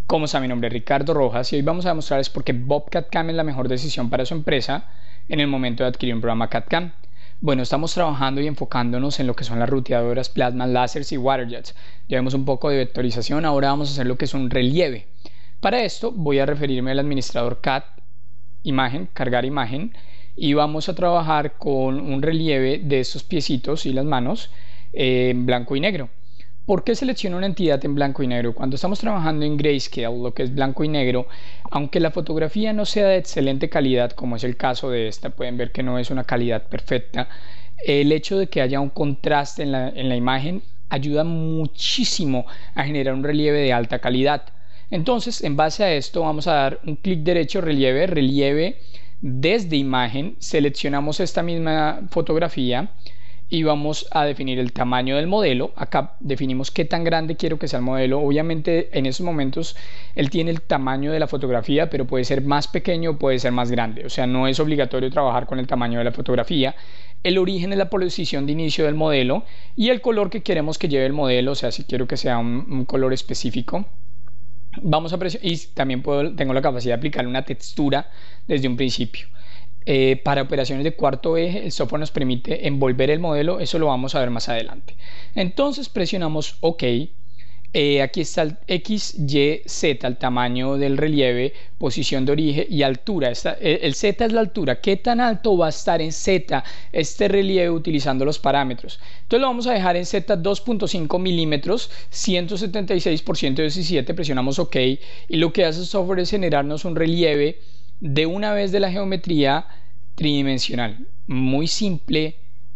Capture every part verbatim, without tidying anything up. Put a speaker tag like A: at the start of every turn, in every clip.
A: ¿Cómo está? Mi nombre es Ricardo Rojas y hoy vamos a demostrarles por qué Bobcat C A M es la mejor decisión para su empresa en el momento de adquirir un programa C A D C A M. Bueno, estamos trabajando y enfocándonos en lo que son las ruteadoras, plasmas, láseres y waterjets. Ya vemos un poco de vectorización, ahora vamos a hacer lo que es un relieve. Para esto voy a referirme al administrador C A D, imagen, cargar imagen, y vamos a trabajar con un relieve de estos piecitos y las manos eh, en blanco y negro. ¿Por qué selecciono una entidad en blanco y negro? Cuando estamos trabajando en grayscale, lo que es blanco y negro, aunque la fotografía no sea de excelente calidad, como es el caso de esta, pueden ver que no es una calidad perfecta, el hecho de que haya un contraste en la, en la imagen ayuda muchísimo a generar un relieve de alta calidad. Entonces, en base a esto, vamos a dar un clic derecho, relieve, relieve desde imagen, seleccionamos esta misma fotografía y vamos a definir el tamaño del modelo. Acá definimos qué tan grande quiero que sea el modelo. Obviamente en estos momentos él tiene el tamaño de la fotografía, pero puede ser más pequeño o puede ser más grande. O sea, no es obligatorio trabajar con el tamaño de la fotografía. El origen es la posición de inicio del modelo y el color que queremos que lleve el modelo. O sea, si quiero que sea un, un color específico. Vamos a presionar y también puedo, tengo la capacidad de aplicar una textura desde un principio. Eh, para operaciones de cuarto eje el software nos permite envolver el modelo, eso lo vamos a ver más adelante. Entonces presionamos OK. Eh, aquí está el X, Y, Z, el tamaño del relieve, posición de origen y altura. Esta, el, el Z es la altura. ¿Qué tan alto va a estar en Z este relieve utilizando los parámetros? Entonces lo vamos a dejar en Z dos punto cinco milímetros, ciento setenta y seis por ciento diecisiete. Presionamos OK y lo que hace el software es generarnos un relieve de una vez de la geometría tridimensional. Muy simple,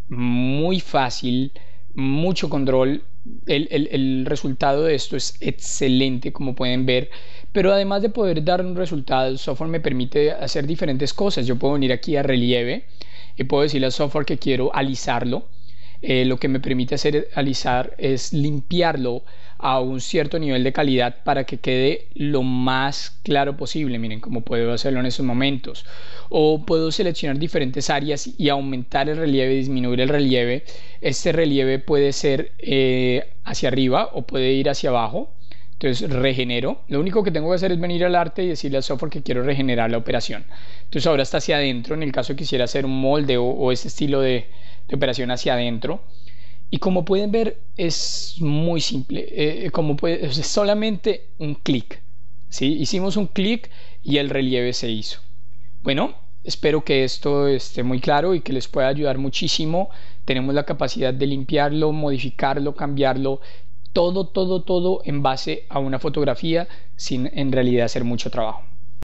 A: muy fácil, mucho control. El, el, el resultado de esto es excelente, como pueden ver, pero además de poder dar un resultado, el software me permite hacer diferentes cosas. Yo puedo venir aquí a relieve y puedo decirle al software que quiero alisarlo. Eh, lo que me permite hacer alisar es limpiarlo a un cierto nivel de calidad para que quede lo más claro posible. Miren cómo puedo hacerlo en estos momentos. O puedo seleccionar diferentes áreas y aumentar el relieve, disminuir el relieve. Este relieve puede ser eh, hacia arriba o puede ir hacia abajo. Entonces regenero. Lo único que tengo que hacer es venir al arte y decirle al software que quiero regenerar la operación. Entonces ahora está hacia adentro. En el caso que quisiera hacer un molde o, o este estilo de, de operación hacia adentro. Y como pueden ver es muy simple. Eh, como puede, es solamente un clic. ¿Sí? Hicimos un clic y el relieve se hizo. Bueno, espero que esto esté muy claro y que les pueda ayudar muchísimo. Tenemos la capacidad de limpiarlo, modificarlo, cambiarlo. Todo, todo, todo en base a una fotografía sin en realidad hacer mucho trabajo.